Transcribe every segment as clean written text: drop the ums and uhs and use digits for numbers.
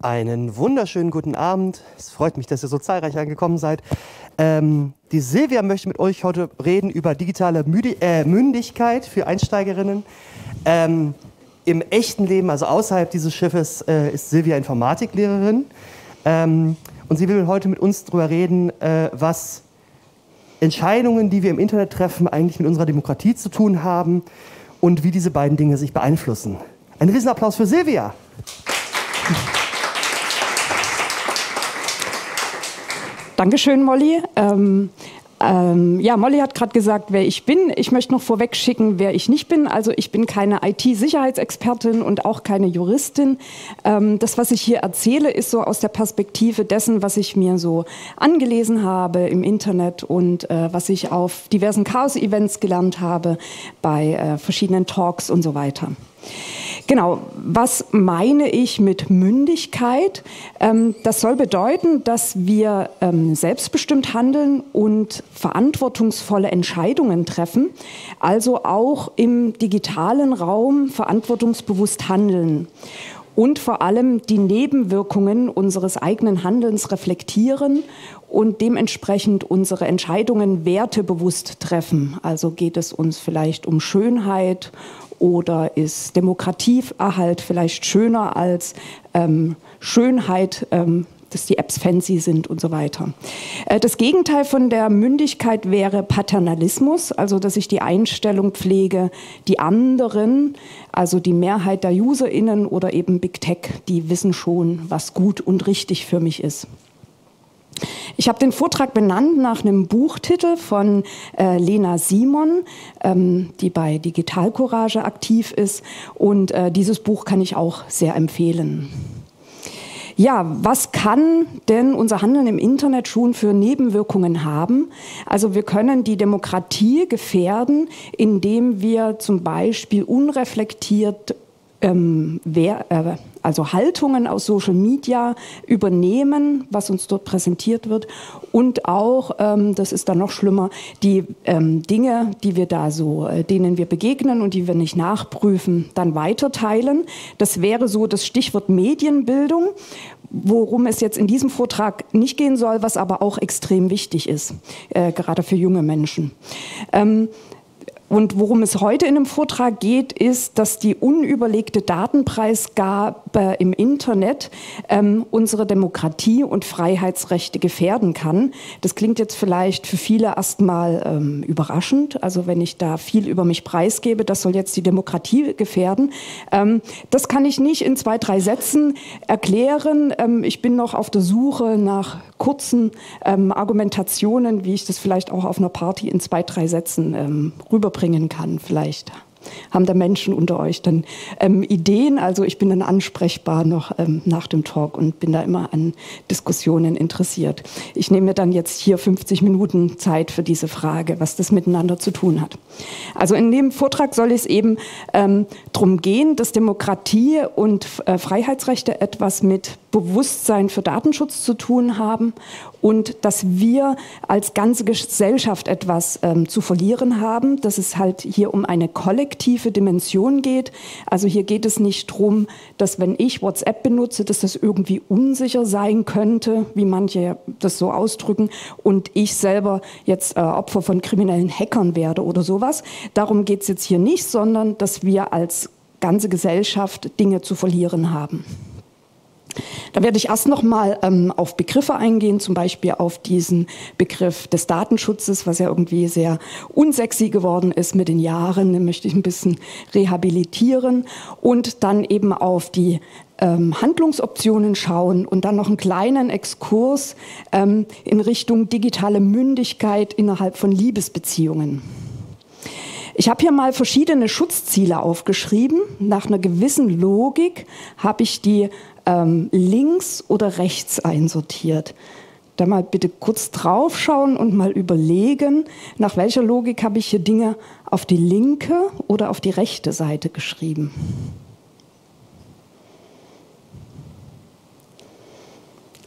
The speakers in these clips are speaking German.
Einen wunderschönen guten Abend. Es freut mich, dass ihr so zahlreich angekommen seid. Die Silvia möchte mit euch heute reden über digitale Mündigkeit für Einsteigerinnen. Im echten Leben, also außerhalb dieses Schiffes, ist Silvia Informatiklehrerin. Und sie will heute mit uns darüber reden, was Entscheidungen, die wir im Internet treffen, eigentlich mit unserer Demokratie zu tun haben und wie diese beiden Dinge sich beeinflussen. Ein Riesenapplaus für Silvia. Dankeschön, Molly. Ja, Molly hat gerade gesagt, wer ich bin. Ich möchte noch vorweg schicken, wer ich nicht bin. Also ich bin keine IT-Sicherheitsexpertin und auch keine Juristin. Das, was ich hier erzähle, ist so aus der Perspektive dessen, was ich mir so angelesen habe im Internet und was ich auf diversen Chaos-Events gelernt habe, bei verschiedenen Talks und so weiter. Genau, was meine ich mit Mündigkeit? Das soll bedeuten, dass wir selbstbestimmt handeln und verantwortungsvolle Entscheidungen treffen, also auch im digitalen Raum verantwortungsbewusst handeln und vor allem die Nebenwirkungen unseres eigenen Handelns reflektieren und dementsprechend unsere Entscheidungen wertebewusst treffen. Also geht es uns vielleicht um Schönheit oder ist Demokratieerhalt vielleicht schöner als Schönheit, dass die Apps fancy sind und so weiter. Das Gegenteil von der Mündigkeit wäre Paternalismus, also dass ich die Einstellung pflege, die anderen, also die Mehrheit der UserInnen oder eben Big Tech, die wissen schon, was gut und richtig für mich ist. Ich habe den Vortrag benannt nach einem Buchtitel von Lena Simon, die bei Digital Courage aktiv ist. Und dieses Buch kann ich auch sehr empfehlen. Ja, was kann denn unser Handeln im Internet schon für Nebenwirkungen haben? Also wir können die Demokratie gefährden, indem wir zum Beispiel unreflektiert also Haltungen aus Social Media übernehmen, was uns dort präsentiert wird und auch, das ist dann noch schlimmer, die Dinge, die wir da so, denen wir begegnen und die wir nicht nachprüfen, dann weiterteilen. Das wäre so das Stichwort Medienbildung, worum es jetzt in diesem Vortrag nicht gehen soll, was aber auch extrem wichtig ist, gerade für junge Menschen. Und worum es heute in dem Vortrag geht, ist, dass die unüberlegte Datenpreisgabe im Internet unsere Demokratie und Freiheitsrechte gefährden kann. Das klingt jetzt vielleicht für viele erstmal überraschend. Also wenn ich da viel über mich preisgebe, das soll jetzt die Demokratie gefährden. Das kann ich nicht in 2, 3 Sätzen erklären. Ich bin noch auf der Suche nach kurzen Argumentationen, wie ich das vielleicht auch auf einer Party in 2, 3 Sätzen rüberbringen kann. Vielleicht haben da Menschen unter euch dann Ideen. Also ich bin dann ansprechbar noch nach dem Talk und bin da immer an Diskussionen interessiert. Ich nehme mir dann jetzt hier 50 Minuten Zeit für diese Frage, was das miteinander zu tun hat. Also in dem Vortrag soll es eben darum gehen, dass Demokratie und Freiheitsrechte etwas mit Bewusstsein für Datenschutz zu tun haben und dass wir als ganze Gesellschaft etwas zu verlieren haben, dass es halt hier um eine kollektive Dimension geht. Also hier geht es nicht darum, dass wenn ich WhatsApp benutze, dass das irgendwie unsicher sein könnte, wie manche das so ausdrücken, und ich selber jetzt Opfer von kriminellen Hackern werde oder sowas. Darum geht es jetzt hier nicht, sondern dass wir als ganze Gesellschaft Dinge zu verlieren haben. Da werde ich erst noch mal auf Begriffe eingehen, zum Beispiel auf diesen Begriff des Datenschutzes, was ja irgendwie sehr unsexy geworden ist mit den Jahren. Den möchte ich ein bisschen rehabilitieren und dann eben auf die Handlungsoptionen schauen und dann noch einen kleinen Exkurs in Richtung digitale Mündigkeit innerhalb von Liebesbeziehungen. Ich habe hier mal verschiedene Schutzziele aufgeschrieben. Nach einer gewissen Logik habe ich die links oder rechts einsortiert. Da mal bitte kurz drauf schauen und mal überlegen, nach welcher Logik habe ich hier Dinge auf die linke oder auf die rechte Seite geschrieben.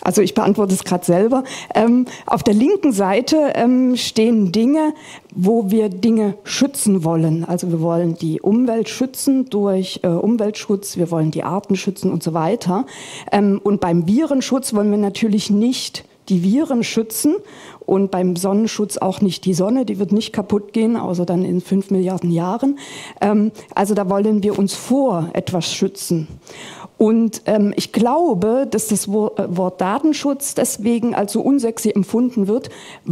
Also ich beantworte es gerade selber. Auf der linken Seite stehen Dinge, wo wir Dinge schützen wollen. Also wir wollen die Umwelt schützen durch Umweltschutz, wir wollen die Arten schützen und so weiter. Und beim Virenschutz wollen wir natürlich nicht die Viren schützen und beim Sonnenschutz auch nicht die Sonne, die wird nicht kaputt gehen, außer dann in 5 Milliarden Jahren. Also da wollen wir uns vor etwas schützen. Und ich glaube, dass das Wort Datenschutz deswegen als so unsexy empfunden wird,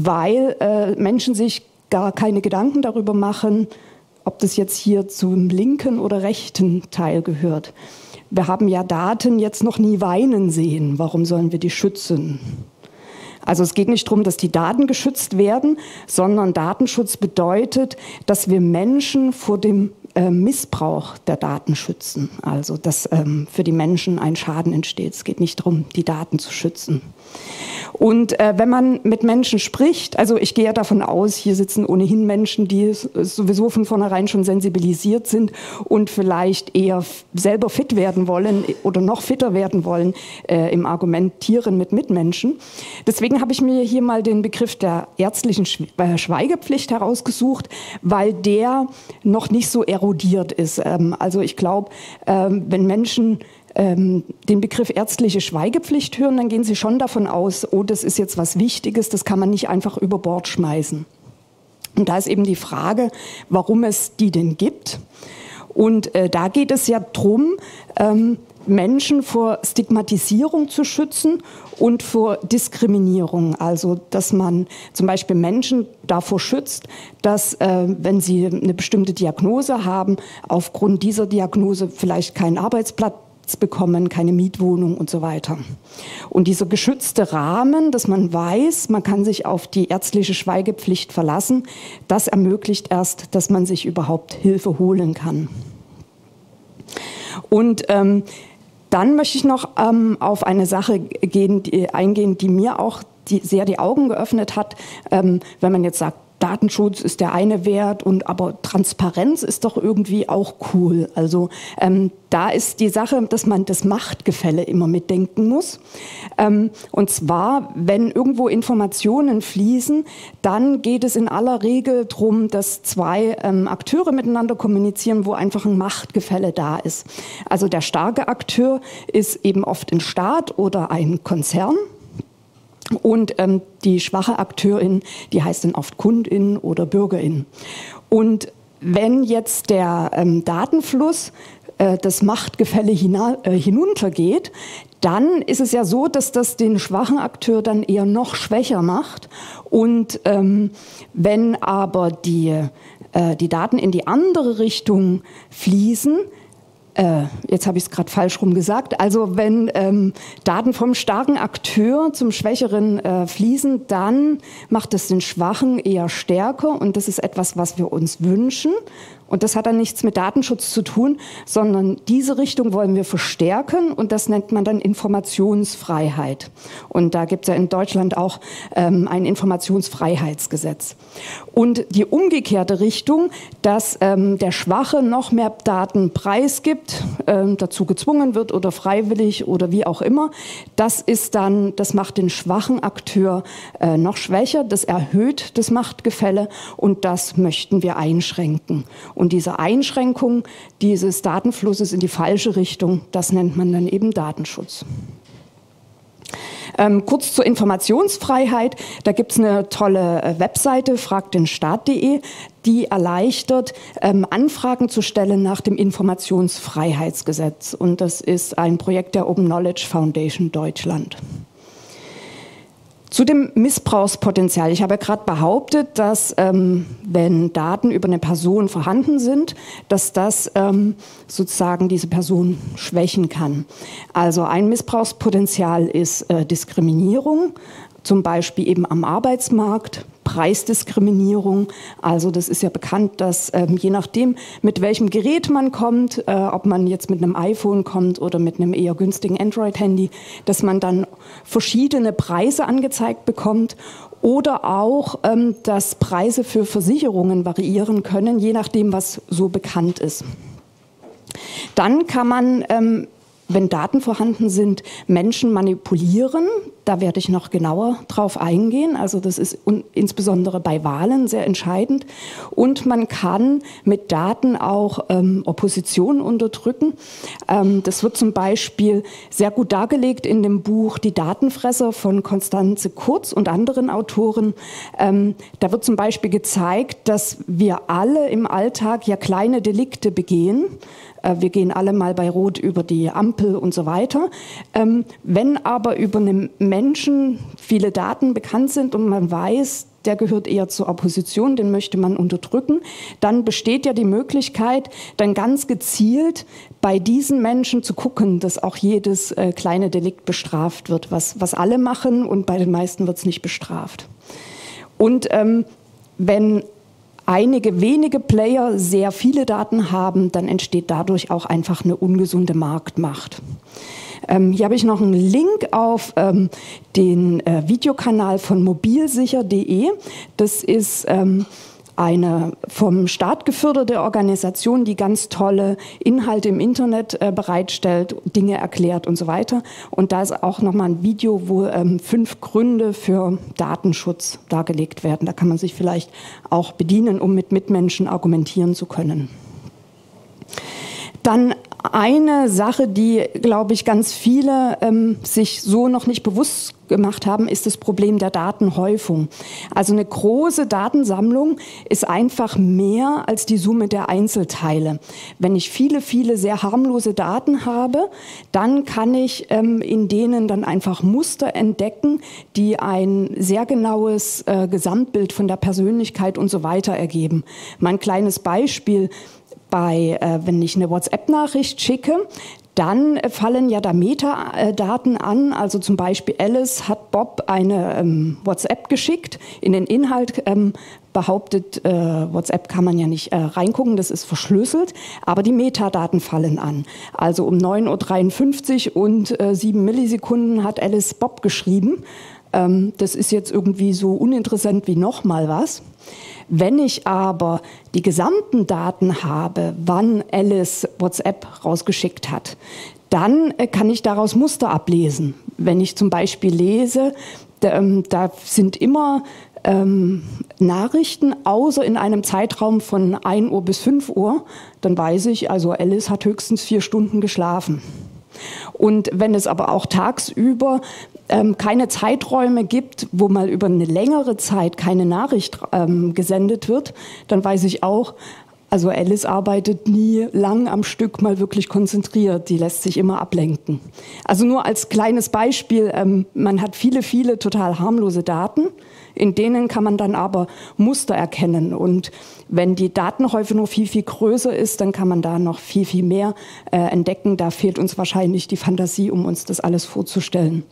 weil Menschen sich gar keine Gedanken darüber machen, ob das jetzt hier zum linken oder rechten Teil gehört. Wir haben ja Daten jetzt noch nie weinen sehen. Warum sollen wir die schützen? Also es geht nicht darum, dass die Daten geschützt werden, sondern Datenschutz bedeutet, dass wir Menschen vor dem Missbrauch der Daten schützen. Also dass für die Menschen ein Schaden entsteht. Es geht nicht darum, die Daten zu schützen. Und wenn man mit Menschen spricht, also ich gehe ja davon aus, hier sitzen ohnehin Menschen, die sowieso von vornherein schon sensibilisiert sind und vielleicht eher selber fit werden wollen oder noch fitter werden wollen im Argumentieren mit Mitmenschen. Deswegen habe ich mir hier mal den Begriff der ärztlichen Schweigepflicht herausgesucht, weil der noch nicht so erodiert ist. Also ich glaube, wenn Menschen den Begriff ärztliche Schweigepflicht hören, dann gehen sie schon davon aus, oh, das ist jetzt was Wichtiges, das kann man nicht einfach über Bord schmeißen. Und da ist eben die Frage, warum es die denn gibt. Und da geht es ja darum, Menschen vor Stigmatisierung zu schützen und vor Diskriminierung. Also dass man zum Beispiel Menschen davor schützt, dass, wenn sie eine bestimmte Diagnose haben, aufgrund dieser Diagnose vielleicht keinen Arbeitsplatz bekommen, keine Mietwohnung und so weiter. Und dieser geschützte Rahmen, dass man weiß, man kann sich auf die ärztliche Schweigepflicht verlassen, das ermöglicht erst, dass man sich überhaupt Hilfe holen kann. Und dann möchte ich noch auf eine Sache eingehen, die mir auch sehr die Augen geöffnet hat, wenn man jetzt sagt, Datenschutz ist der eine Wert, aber Transparenz ist doch irgendwie auch cool. Also da ist die Sache, dass man das Machtgefälle immer mitdenken muss. Und zwar, wenn irgendwo Informationen fließen, dann geht es in aller Regel darum, dass zwei Akteure miteinander kommunizieren, wo einfach ein Machtgefälle da ist. Also der starke Akteur ist eben oft ein Staat oder ein Konzern. Und die schwache Akteurin, die heißt dann oft Kundin oder Bürgerin. Und wenn jetzt der Datenfluss das Machtgefälle hinuntergeht, dann ist es ja so, dass das den schwachen Akteur dann eher noch schwächer macht. Und wenn aber die Daten in die andere Richtung fließen, jetzt habe ich es gerade falsch rum gesagt, also wenn Daten vom starken Akteur zum Schwächeren fließen, dann macht es den Schwachen eher stärker und das ist etwas, was wir uns wünschen. Und das hat dann nichts mit Datenschutz zu tun, sondern diese Richtung wollen wir verstärken und das nennt man dann Informationsfreiheit. Und da gibt es ja in Deutschland auch ein Informationsfreiheitsgesetz. Und die umgekehrte Richtung, dass der Schwache noch mehr Daten preisgibt, dazu gezwungen wird oder freiwillig oder wie auch immer, das macht den schwachen Akteur noch schwächer, das erhöht das Machtgefälle und das möchten wir einschränken. Und diese Einschränkung dieses Datenflusses in die falsche Richtung, das nennt man dann eben Datenschutz. Kurz zur Informationsfreiheit. Da gibt es eine tolle Webseite, fragtdenstaat.de, die erleichtert, Anfragen zu stellen nach dem Informationsfreiheitsgesetz. Und das ist ein Projekt der Open Knowledge Foundation Deutschland. Zu dem Missbrauchspotenzial. Ich habe ja gerade behauptet, dass wenn Daten über eine Person vorhanden sind, dass das sozusagen diese Person schwächen kann. Also ein Missbrauchspotenzial ist Diskriminierung, zum Beispiel eben am Arbeitsmarkt, Preisdiskriminierung. Also das ist ja bekannt, dass je nachdem, mit welchem Gerät man kommt, ob man jetzt mit einem iPhone kommt oder mit einem eher günstigen Android-Handy, dass man dann verschiedene Preise angezeigt bekommt oder auch, dass Preise für Versicherungen variieren können, je nachdem, was so bekannt ist. Dann kann man wenn Daten vorhanden sind, Menschen manipulieren. Da werde ich noch genauer drauf eingehen. Also das ist insbesondere bei Wahlen sehr entscheidend. Und man kann mit Daten auch Opposition unterdrücken. Das wird zum Beispiel sehr gut dargelegt in dem Buch Die Datenfresser von Constanze Kurz und anderen Autoren. Da wird zum Beispiel gezeigt, dass wir alle im Alltag ja kleine Delikte begehen. Wir gehen alle mal bei Rot über die Ampel und so weiter. Wenn aber über einen Menschen viele Daten bekannt sind und man weiß, der gehört eher zur Opposition, den möchte man unterdrücken, dann besteht ja die Möglichkeit, dann ganz gezielt bei diesen Menschen zu gucken, dass auch jedes kleine Delikt bestraft wird, was alle machen, und bei den meisten wird es nicht bestraft. Und wenn einige wenige Player sehr viele Daten haben, dann entsteht dadurch auch einfach eine ungesunde Marktmacht. Hier habe ich noch einen Link auf den Videokanal von mobilsicher.de. Das ist eine vom Staat geförderte Organisation, die ganz tolle Inhalte im Internet bereitstellt, Dinge erklärt und so weiter. Und da ist auch nochmal ein Video, wo 5 Gründe für Datenschutz dargelegt werden. Da kann man sich vielleicht auch bedienen, um mit Mitmenschen argumentieren zu können. Dann eine Sache, die, glaube ich, ganz viele sich so noch nicht bewusst gemacht haben, ist das Problem der Datenhäufung. Also eine große Datensammlung ist einfach mehr als die Summe der Einzelteile. Wenn ich viele, viele sehr harmlose Daten habe, dann kann ich in denen dann einfach Muster entdecken, die ein sehr genaues Gesamtbild von der Persönlichkeit und so weiter ergeben. Mal ein kleines Beispiel. Wenn ich eine WhatsApp-Nachricht schicke, dann fallen ja da Metadaten an. Also zum Beispiel Alice hat Bob eine WhatsApp geschickt. In den Inhalt behauptet, WhatsApp kann man ja nicht reingucken, das ist verschlüsselt. Aber die Metadaten fallen an. Also um 9:53 Uhr und 7 Millisekunden hat Alice Bob geschrieben. Das ist jetzt irgendwie so uninteressant wie noch mal was. Wenn ich aber die gesamten Daten habe, wann Alice WhatsApp rausgeschickt hat, dann kann ich daraus Muster ablesen. Wenn ich zum Beispiel lese, da sind immer Nachrichten, außer in einem Zeitraum von 1 Uhr bis 5 Uhr, dann weiß ich, also Alice hat höchstens 4 Stunden geschlafen. Und wenn es aber auch tagsüber keine Zeiträume gibt, wo mal über eine längere Zeit keine Nachricht gesendet wird, dann weiß ich auch, also Alice arbeitet nie lang am Stück mal wirklich konzentriert, die lässt sich immer ablenken. Also nur als kleines Beispiel, man hat viele, viele total harmlose Daten, in denen kann man dann aber Muster erkennen. Und wenn die Datenhäufe noch viel, viel größer ist, dann kann man da noch viel, viel mehr entdecken. Da fehlt uns wahrscheinlich die Fantasie, um uns das alles vorzustellen.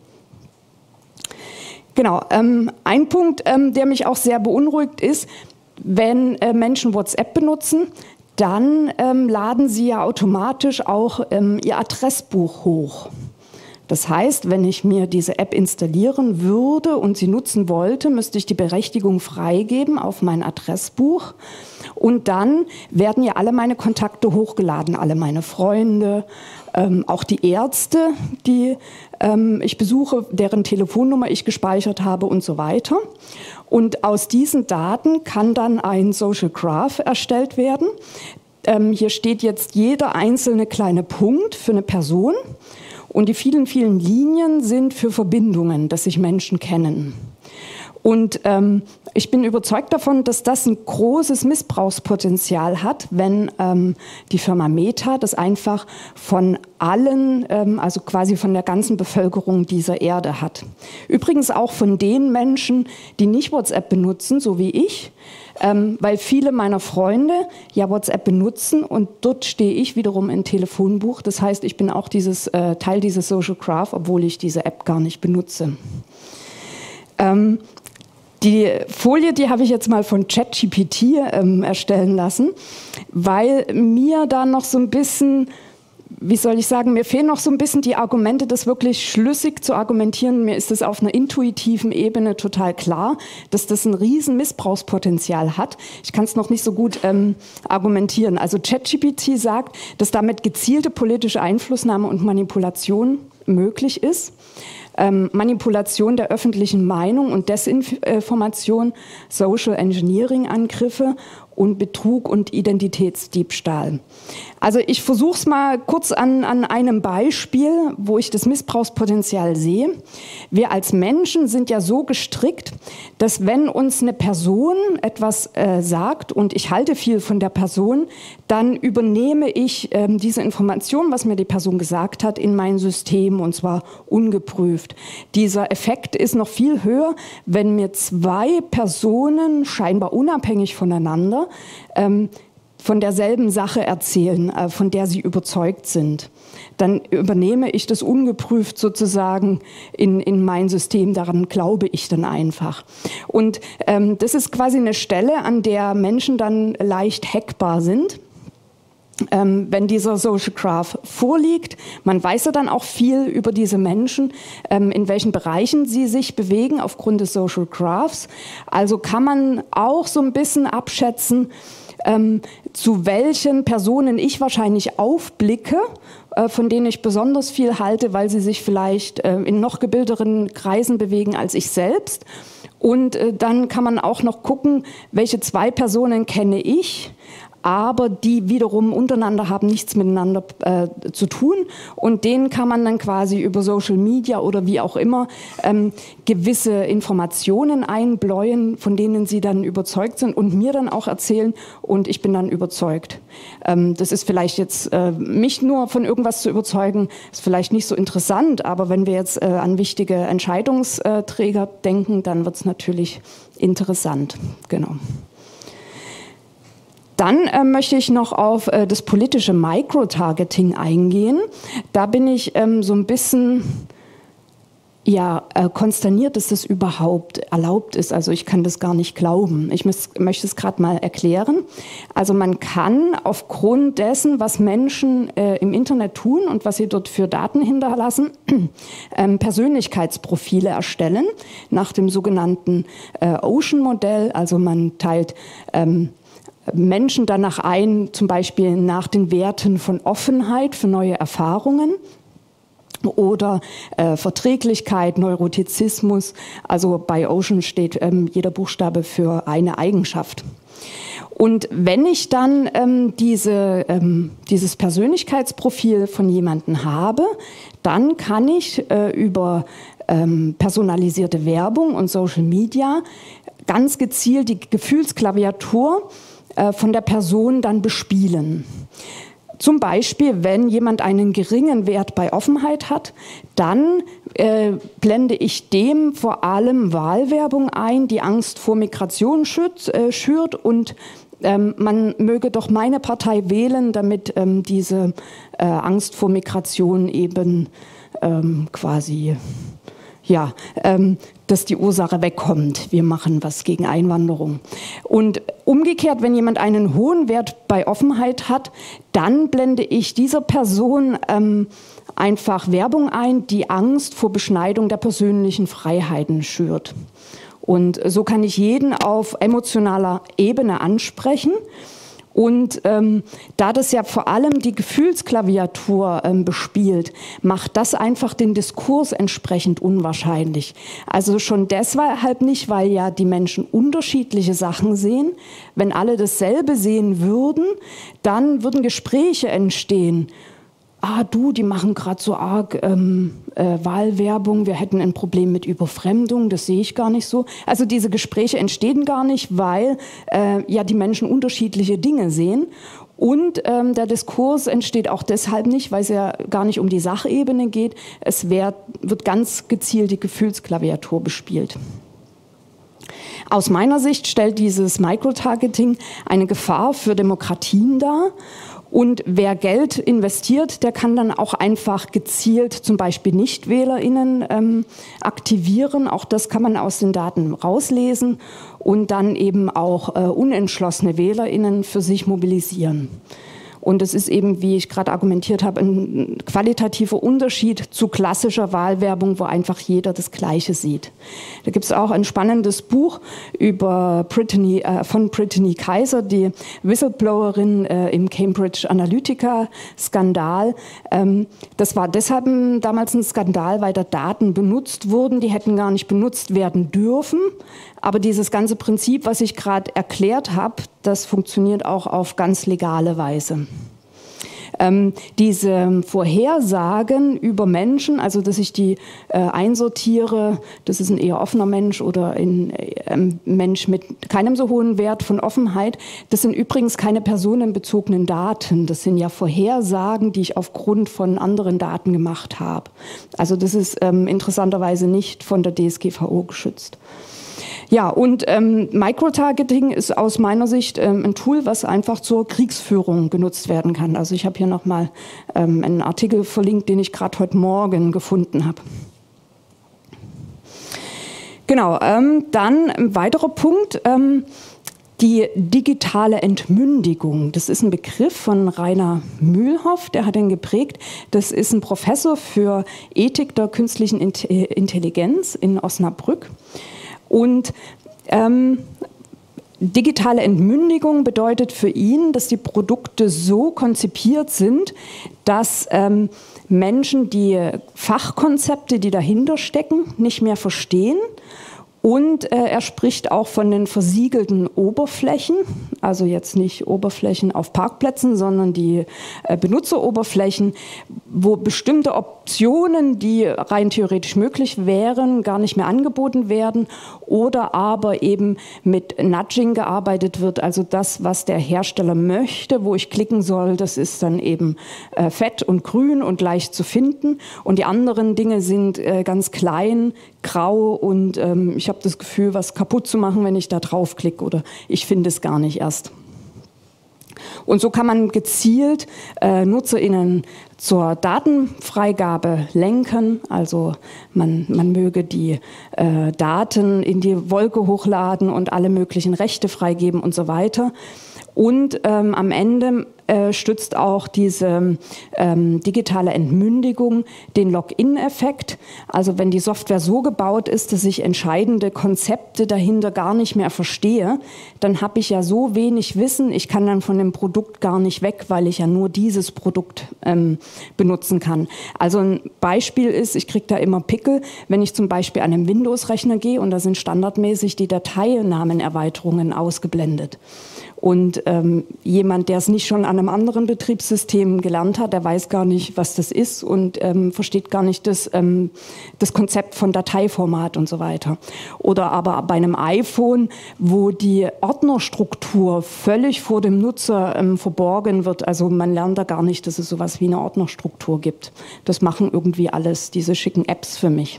Genau, ein Punkt, der mich auch sehr beunruhigt ist, wenn Menschen WhatsApp benutzen, dann laden sie ja automatisch auch ihr Adressbuch hoch. Das heißt, wenn ich mir diese App installieren würde und sie nutzen wollte, müsste ich die Berechtigung freigeben auf mein Adressbuch. Und dann werden ja alle meine Kontakte hochgeladen, alle meine Freunde, auch die Ärzte, die ich besuche, deren Telefonnummer ich gespeichert habe und so weiter. Und aus diesen Daten kann dann ein Social Graph erstellt werden. Hier steht jetzt jeder einzelne kleine Punkt für eine Person. Und die vielen, vielen Linien sind für Verbindungen, dass sich Menschen kennen. Und ich bin überzeugt davon, dass das ein großes Missbrauchspotenzial hat, wenn die Firma Meta das einfach von allen, also quasi von der ganzen Bevölkerung dieser Erde hat. Übrigens auch von den Menschen, die nicht WhatsApp benutzen, so wie ich, weil viele meiner Freunde ja WhatsApp benutzen und dort stehe ich wiederum im Telefonbuch. Das heißt, ich bin auch Teil dieses Social Graph, obwohl ich diese App gar nicht benutze. Die Folie, die habe ich jetzt mal von ChatGPT erstellen lassen, weil mir da noch so ein bisschen wie soll ich sagen, mir fehlen noch so ein bisschen die Argumente, das wirklich schlüssig zu argumentieren. Mir ist es auf einer intuitiven Ebene total klar, dass das ein riesen Missbrauchspotenzial hat. Ich kann es noch nicht so gut argumentieren. Also ChatGPT sagt, dass damit gezielte politische Einflussnahme und Manipulation möglich ist. Manipulation der öffentlichen Meinung und Desinformation, Social Engineering-Angriffe und Betrug und Identitätsdiebstahl. Also ich versuche es mal kurz an einem Beispiel, wo ich das Missbrauchspotenzial sehe. Wir als Menschen sind ja so gestrickt, dass wenn uns eine Person etwas sagt und ich halte viel von der Person, dann übernehme ich diese Information, was mir die Person gesagt hat, in mein System und zwar ungeprüft. Dieser Effekt ist noch viel höher, wenn mir zwei Personen scheinbar unabhängig voneinander von derselben Sache erzählen, von der sie überzeugt sind. Dann übernehme ich das ungeprüft sozusagen in mein System, daran glaube ich dann einfach. Und das ist quasi eine Stelle, an der Menschen dann leicht hackbar sind. Wenn dieser Social Graph vorliegt, man weiß ja dann auch viel über diese Menschen, in welchen Bereichen sie sich bewegen aufgrund des Social Graphs. Also kann man auch so ein bisschen abschätzen, zu welchen Personen ich wahrscheinlich aufblicke, von denen ich besonders viel halte, weil sie sich vielleicht in noch gebildeteren Kreisen bewegen als ich selbst. Und dann kann man auch noch gucken, welche zwei Personen kenne ich, aber die wiederum untereinander haben nichts miteinander zu tun. Und denen kann man dann quasi über Social Media oder wie auch immer gewisse Informationen einbläuen, von denen sie dann überzeugt sind und mir dann auch erzählen und ich bin dann überzeugt. Das ist vielleicht jetzt, mich nur von irgendwas zu überzeugen, ist vielleicht nicht so interessant, aber wenn wir jetzt an wichtige Entscheidungsträger denken, dann wird es natürlich interessant. Genau. Dann möchte ich noch auf das politische Microtargeting eingehen. Da bin ich so ein bisschen konsterniert, dass das überhaupt erlaubt ist. Also ich kann das gar nicht glauben. Ich möchte es gerade mal erklären. Also man kann aufgrund dessen, was Menschen im Internet tun und was sie dort für Daten hinterlassen, Persönlichkeitsprofile erstellen nach dem sogenannten Ocean-Modell. Also man teilt Menschen danach ein, zum Beispiel nach den Werten von Offenheit für neue Erfahrungen oder Verträglichkeit, Neurotizismus. Also bei Ocean steht jeder Buchstabe für eine Eigenschaft. Und wenn ich dann dieses Persönlichkeitsprofil von jemandem habe, dann kann ich über personalisierte Werbung und Social Media ganz gezielt die Gefühlsklaviatur von der Person dann bespielen. Zum Beispiel, wenn jemand einen geringen Wert bei Offenheit hat, dann blende ich dem vor allem Wahlwerbung ein, die Angst vor Migration schürt und man möge doch meine Partei wählen, damit diese Angst vor Migration eben quasi dass die Ursache wegkommt. Wir machen was gegen Einwanderung. Und umgekehrt, wenn jemand einen hohen Wert bei Offenheit hat, dann blende ich dieser Person einfach Werbung ein, die Angst vor Beschneidung der persönlichen Freiheiten schürt. Und so kann ich jeden auf emotionaler Ebene ansprechen. Und da das ja vor allem die Gefühlsklaviatur bespielt, macht das einfach den Diskurs entsprechend unwahrscheinlich. Also schon deshalb nicht, weil ja die Menschen unterschiedliche Sachen sehen. Wenn alle dasselbe sehen würden, dann würden Gespräche entstehen. Die machen gerade so arg Wahlwerbung, wir hätten ein Problem mit Überfremdung, das sehe ich gar nicht so. Also diese Gespräche entstehen gar nicht, weil die Menschen unterschiedliche Dinge sehen. Und der Diskurs entsteht auch deshalb nicht, weil es ja gar nicht um die Sachebene geht. Es wird ganz gezielt die Gefühlsklaviatur bespielt. Aus meiner Sicht stellt dieses Microtargeting eine Gefahr für Demokratien dar. Und wer Geld investiert, der kann dann auch einfach gezielt zum Beispiel NichtwählerInnen aktivieren. Auch das kann man aus den Daten rauslesen und dann eben auch unentschlossene WählerInnen für sich mobilisieren. Und es ist eben, wie ich gerade argumentiert habe, ein qualitativer Unterschied zu klassischer Wahlwerbung, wo einfach jeder das Gleiche sieht. Da gibt es auch ein spannendes Buch über von Brittany Kaiser, die Whistleblowerin im Cambridge Analytica-Skandal. Das war deshalb damals ein Skandal, weil da Daten benutzt wurden, die hätten gar nicht benutzt werden dürfen. Aber dieses ganze Prinzip, was ich gerade erklärt habe, das funktioniert auch auf ganz legale Weise. Diese Vorhersagen über Menschen, also dass ich die einsortiere, das ist ein eher offener Mensch oder ein Mensch mit keinem so hohen Wert von Offenheit, das sind übrigens keine personenbezogenen Daten, das sind ja Vorhersagen, die ich aufgrund von anderen Daten gemacht habe. Also das ist interessanterweise nicht von der DSGVO geschützt. Ja, und Microtargeting ist aus meiner Sicht ein Tool, was einfach zur Kriegsführung genutzt werden kann. Also ich habe hier nochmal einen Artikel verlinkt, den ich gerade heute Morgen gefunden habe. Genau, dann ein weiterer Punkt, die digitale Entmündigung. Das ist ein Begriff von Rainer Mühlhoff, der hat ihn geprägt. Das ist ein Professor für Ethik der künstlichen Intelligenz in Osnabrück. Und digitale Entmündigung bedeutet für ihn, dass die Produkte so konzipiert sind, dass Menschen die Fachkonzepte, die dahinter stecken, nicht mehr verstehen. Und er spricht auch von den versiegelten Oberflächen, also jetzt nicht Oberflächen auf Parkplätzen, sondern die Benutzeroberflächen, wo bestimmte Optionen, die rein theoretisch möglich wären, gar nicht mehr angeboten werden oder aber eben mit Nudging gearbeitet wird, also das, was der Hersteller möchte, wo ich klicken soll, das ist dann eben fett und grün und leicht zu finden und die anderen Dinge sind ganz klein, grau und ich habe das Gefühl, was kaputt zu machen, wenn ich da draufklicke oder ich finde es gar nicht erst. Und so kann man gezielt NutzerInnen zur Datenfreigabe lenken. Also man möge die Daten in die Wolke hochladen und alle möglichen Rechte freigeben und so weiter. Und am Ende stützt auch diese digitale Entmündigung den Login-Effekt. Also wenn die Software so gebaut ist, dass ich entscheidende Konzepte dahinter gar nicht mehr verstehe, dann habe ich ja so wenig Wissen, ich kann dann von dem Produkt gar nicht weg, weil ich ja nur dieses Produkt benutzen kann. Also ein Beispiel ist, ich kriege da immer Pickel, wenn ich zum Beispiel an einen Windows-Rechner gehe und da sind standardmäßig die Dateinamenerweiterungen ausgeblendet. Und jemand, der es nicht schon an einem anderen Betriebssystem gelernt hat, der weiß gar nicht, was das ist und versteht gar nicht das Konzept von Dateiformat und so weiter. Oder aber bei einem iPhone, wo die Ordnerstruktur völlig vor dem Nutzer verborgen wird. Also man lernt da gar nicht, dass es sowas wie eine Ordnerstruktur gibt. Das machen irgendwie alles diese schicken Apps für mich.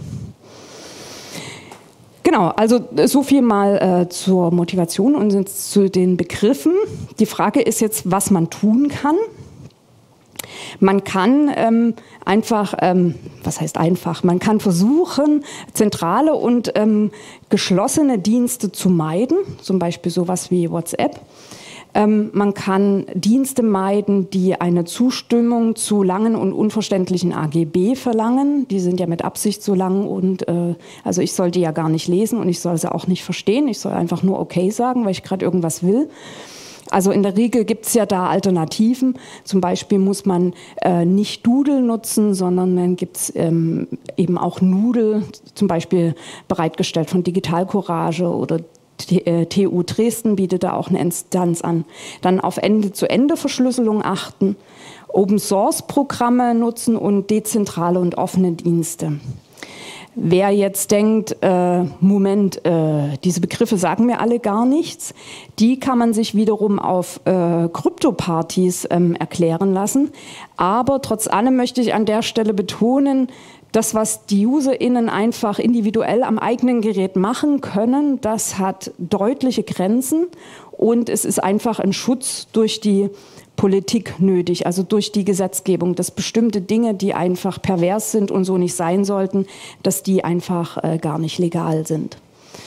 Genau, also so viel mal zur Motivation und jetzt zu den Begriffen. Die Frage ist jetzt, was man tun kann. Man kann einfach, was heißt einfach, man kann versuchen, zentrale und geschlossene Dienste zu meiden, zum Beispiel sowas wie WhatsApp. Man kann Dienste meiden, die eine Zustimmung zu langen und unverständlichen AGB verlangen. Die sind ja mit Absicht so lang und also ich soll die ja gar nicht lesen und ich soll sie auch nicht verstehen. Ich soll einfach nur okay sagen, weil ich gerade irgendwas will. Also in der Regel gibt es ja da Alternativen. Zum Beispiel muss man nicht Doodle nutzen, sondern dann gibt es eben auch Noodle, zum Beispiel bereitgestellt von Digital Courage oder TU Dresden bietet da auch eine Instanz an. Dann auf Ende-zu-Ende-Verschlüsselung achten, Open-Source-Programme nutzen und dezentrale und offene Dienste. Wer jetzt denkt, Moment, diese Begriffe sagen mir alle gar nichts, die kann man sich wiederum auf Krypto-Partys erklären lassen. Aber trotz allem möchte ich an der Stelle betonen, das, was die UserInnen einfach individuell am eigenen Gerät machen können, das hat deutliche Grenzen und es ist einfach ein Schutz durch die Politik nötig, also durch die Gesetzgebung, dass bestimmte Dinge, die einfach pervers sind und so nicht sein sollten, dass die einfach gar nicht legal sind.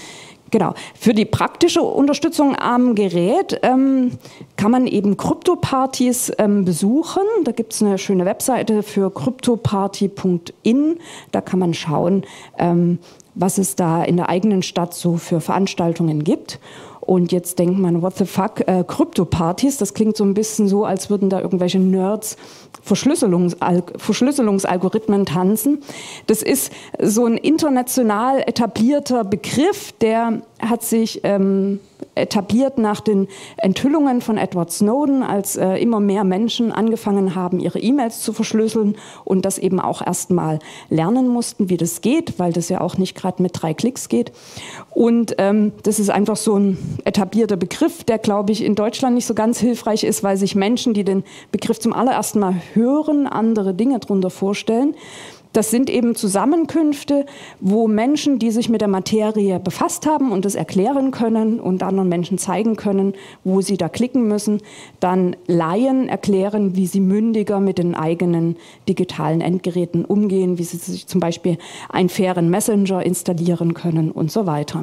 Genau. Für die praktische Unterstützung am Gerät kann man eben Kryptopartys besuchen. Da gibt es eine schöne Webseite für cryptoparty.in. Da kann man schauen, was es da in der eigenen Stadt so für Veranstaltungen gibt. Und jetzt denkt man, what the fuck, Kryptopartys, das klingt so ein bisschen so, als würden da irgendwelche Nerds Verschlüsselungsalgorithmen tanzen. Das ist so ein international etablierter Begriff, der hat sich etabliert nach den Enthüllungen von Edward Snowden, als immer mehr Menschen angefangen haben, ihre E-Mails zu verschlüsseln und das eben auch erstmal lernen mussten, wie das geht, weil das ja auch nicht gerade mit 3 Klicks geht. Und das ist einfach so ein etablierter Begriff, der, glaube ich, in Deutschland nicht so ganz hilfreich ist, weil sich Menschen, die den Begriff zum allerersten Mal hören, andere Dinge darunter vorstellen. Das sind eben Zusammenkünfte, wo Menschen, die sich mit der Materie befasst haben und das erklären können und anderen Menschen zeigen können, wo sie da klicken müssen, dann Laien erklären, wie sie mündiger mit den eigenen digitalen Endgeräten umgehen, wie sie sich zum Beispiel einen fairen Messenger installieren können und so weiter.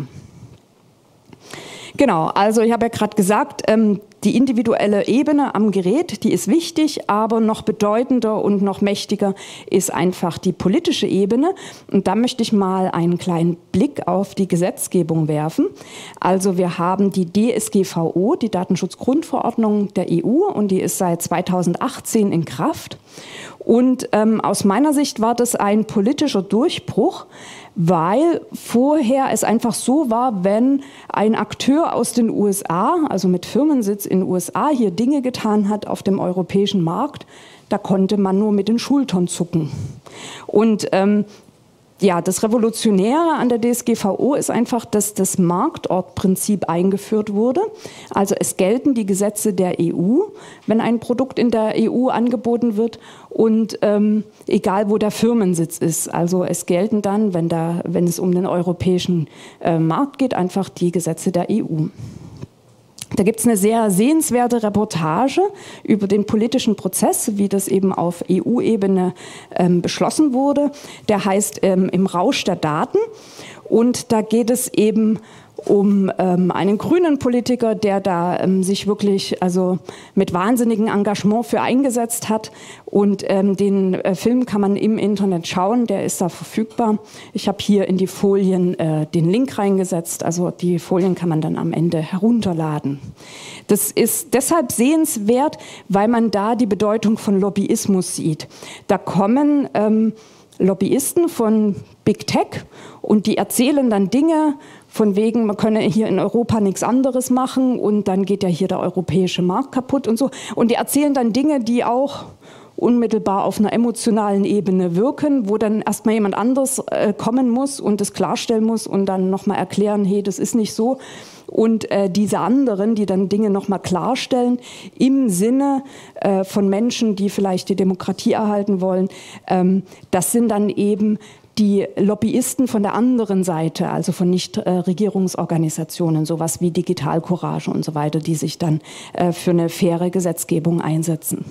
Genau, also ich habe ja gerade gesagt, die individuelle Ebene am Gerät, die ist wichtig, aber noch bedeutender und noch mächtiger ist einfach die politische Ebene. Und da möchte ich mal einen kleinen Blick auf die Gesetzgebung werfen. Also wir haben die DSGVO, die Datenschutzgrundverordnung der EU, und die ist seit 2018 in Kraft. Und aus meiner Sicht war das ein politischer Durchbruch, weil vorher es einfach so war, wenn ein Akteur aus den USA, also mit Firmensitz in den USA, hier Dinge getan hat auf dem europäischen Markt, da konnte man nur mit den Schultern zucken. Und ja, das Revolutionäre an der DSGVO ist einfach, dass das Marktortprinzip eingeführt wurde. Also es gelten die Gesetze der EU, wenn ein Produkt in der EU angeboten wird und egal wo der Firmensitz ist. Also es gelten dann, wenn es um den europäischen Markt geht, einfach die Gesetze der EU. Da gibt es eine sehr sehenswerte Reportage über den politischen Prozess, wie das eben auf EU-Ebene beschlossen wurde. Der heißt Im Rausch der Daten. Und da geht es eben um einen grünen Politiker, der da sich wirklich mit wahnsinnigem Engagement für eingesetzt hat. Und den Film kann man im Internet schauen, der ist da verfügbar. Ich habe hier in die Folien den Link reingesetzt, also die Folien kann man dann am Ende herunterladen. Das ist deshalb sehenswert, weil man da die Bedeutung von Lobbyismus sieht. Da kommen Lobbyisten von Big Tech und die erzählen dann Dinge von wegen, man könne hier in Europa nichts anderes machen und dann geht ja hier der europäische Markt kaputt und so. Und die erzählen dann Dinge, die auch unmittelbar auf einer emotionalen Ebene wirken, wo dann erstmal jemand anderes kommen muss und das klarstellen muss und dann nochmal erklären, hey, das ist nicht so. Und diese anderen, die dann Dinge nochmal klarstellen, im Sinne von Menschen, die vielleicht die Demokratie erhalten wollen, das sind dann eben die Lobbyisten von der anderen Seite, also von Nichtregierungsorganisationen, sowas wie Digital Courage und so weiter, die sich dann für eine faire Gesetzgebung einsetzen.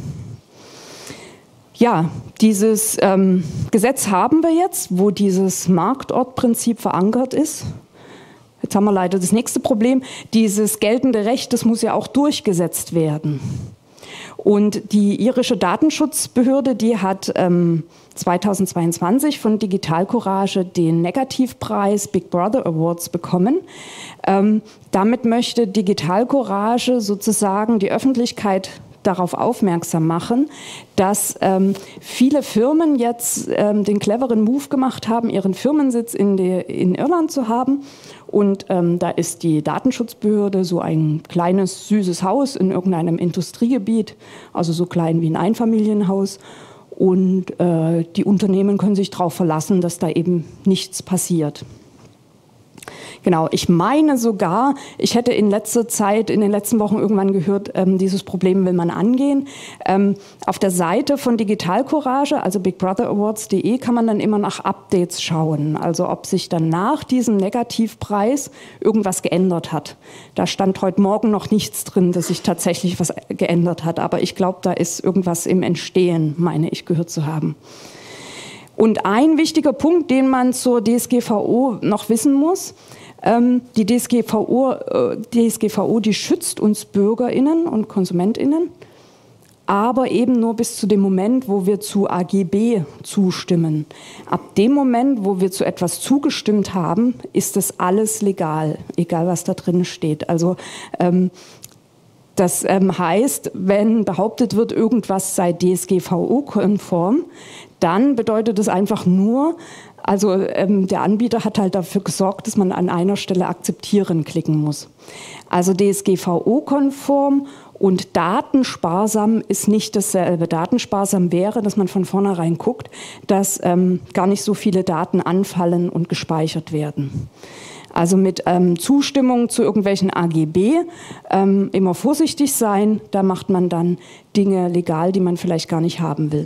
Ja, dieses Gesetz haben wir jetzt, wo dieses Marktortprinzip verankert ist. Jetzt haben wir leider das nächste Problem. Dieses geltende Recht, das muss ja auch durchgesetzt werden. Und die irische Datenschutzbehörde, die hat 2022 von Digital Courage den Negativpreis Big Brother Awards bekommen. Damit möchte Digital Courage sozusagen die Öffentlichkeit darauf aufmerksam machen, dass viele Firmen jetzt den cleveren Move gemacht haben, ihren Firmensitz in Irland zu haben. Und da ist die Datenschutzbehörde so ein kleines, süßes Haus in irgendeinem Industriegebiet, also so klein wie ein Einfamilienhaus. Und die Unternehmen können sich darauf verlassen, dass da eben nichts passiert. Genau, ich meine sogar, ich hätte in letzter Zeit, in den letzten Wochen irgendwann gehört, dieses Problem will man angehen. Auf der Seite von Digital Courage, also bigbrother.awards.de, kann man dann immer nach Updates schauen, also ob sich dann nach diesem Negativpreis irgendwas geändert hat. Da stand heute Morgen noch nichts drin, dass sich tatsächlich was geändert hat, aber ich glaube, da ist irgendwas im Entstehen, meine ich, gehört zu haben. Und ein wichtiger Punkt, den man zur DSGVO noch wissen muss, Die DSGVO, die schützt uns BürgerInnen und KonsumentInnen, aber eben nur bis zu dem Moment, wo wir zu AGB zustimmen. Ab dem Moment, wo wir zu etwas zugestimmt haben, ist das alles legal, egal was da drin steht. Also das heißt, wenn behauptet wird, irgendwas sei DSGVO-konform, dann bedeutet es einfach nur, also der Anbieter hat halt dafür gesorgt, dass man an einer Stelle akzeptieren klicken muss. Also DSGVO-konform und datensparsam ist nicht dasselbe. Datensparsam wäre, dass man von vornherein guckt, dass gar nicht so viele Daten anfallen und gespeichert werden. Also mit Zustimmung zu irgendwelchen AGB immer vorsichtig sein, da macht man dann Dinge legal, die man vielleicht gar nicht haben will.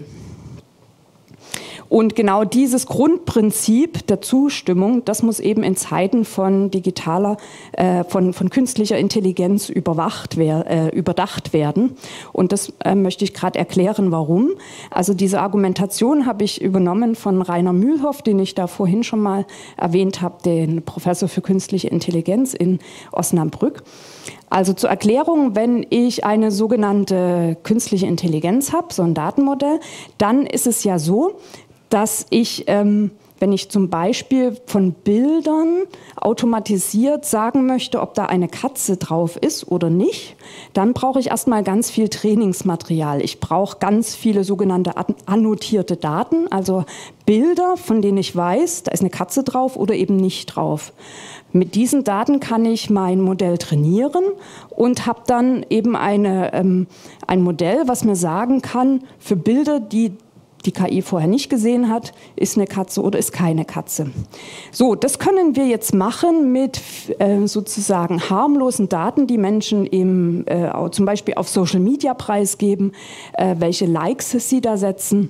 Und genau dieses Grundprinzip der Zustimmung, das muss eben in Zeiten von von künstlicher Intelligenz überdacht werden. Und das möchte ich gerade erklären, warum. Also diese Argumentation habe ich übernommen von Rainer Mühlhoff, den ich da vorhin schon mal erwähnt habe, den Professor für künstliche Intelligenz in Osnabrück. Also zur Erklärung, wenn ich eine sogenannte künstliche Intelligenz habe, so ein Datenmodell, dann ist es ja so, dass ich, wenn ich zum Beispiel von Bildern automatisiert sagen möchte, ob da eine Katze drauf ist oder nicht, dann brauche ich erstmal ganz viel Trainingsmaterial. Ich brauche ganz viele sogenannte annotierte Daten, also Bilder, von denen ich weiß, da ist eine Katze drauf oder eben nicht drauf. Mit diesen Daten kann ich mein Modell trainieren und habe dann eben ein Modell, was mir sagen kann, für Bilder, die KI vorher nicht gesehen hat, ist eine Katze oder ist keine Katze. So, das können wir jetzt machen mit sozusagen harmlosen Daten, die Menschen zum Beispiel auf Social Media preisgeben, welche Likes sie da setzen